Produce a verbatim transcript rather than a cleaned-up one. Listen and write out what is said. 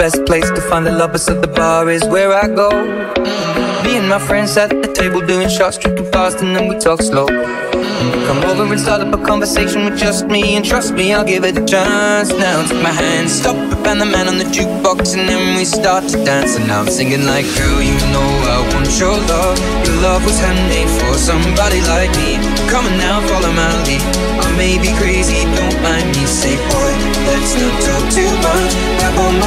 best place to find the lovers, so the bar is where I go. Me and my friends at the table doing shots, tripping fast, and then we talk slow. Come over and start up a conversation with just me, and trust me, I'll give it a chance. Now take my hand, stop it, and the man on the jukebox, and then we start to dance. And now I'm singing like, girl, you know I want your love. Your love was handmade for somebody like me. Come on now, follow my lead. I may be crazy, don't mind me. Say, boy, let's not talk too much. Grab on my